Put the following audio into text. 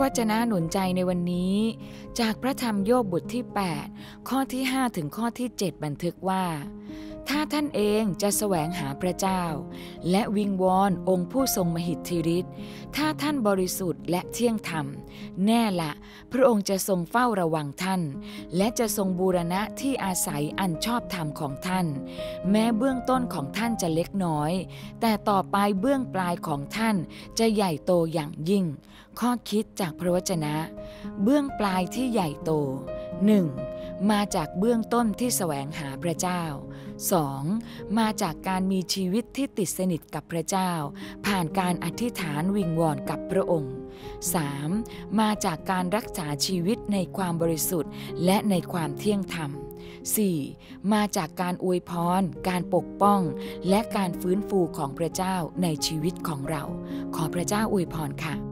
วจนะหนุนใจในวันนี้จากพระธรรมโยบบทที่ 8 ข้อที่ 5 ถึงข้อที่ 7 บันทึกว่าถ้าท่านเองจะแสวงหาพระเจ้าและวิงวอนองค์ผู้ทรงมหิทธิฤทธิ์ถ้าท่านบริสุทธิ์และเที่ยงธรรมแน่ละพระองค์จะทรงเฝ้าระวังท่านและจะทรงบูรณะที่อาศัยอันชอบธรรมของท่านแม้เบื้องต้นของท่านจะเล็กน้อยแต่ต่อไปเบื้องปลายของท่านจะใหญ่โตอย่างยิ่งข้อคิดจากพระวจนะเบื้องปลายที่ใหญ่โต 1. มาจากเบื้องต้นที่แสวงหาพระเจ้า 2. มาจากการมีชีวิตที่ติดสนิทกับพระเจ้าผ่านการอธิษฐานวิงวอนกับพระองค์ 3. มาจากการรักษาชีวิตในความบริสุทธิ์และในความเที่ยงธรรม 4. มาจากการอวยพรการปกป้องและการฟื้นฟูของพระเจ้าในชีวิตของเราขอพระเจ้าอวยพรค่ะ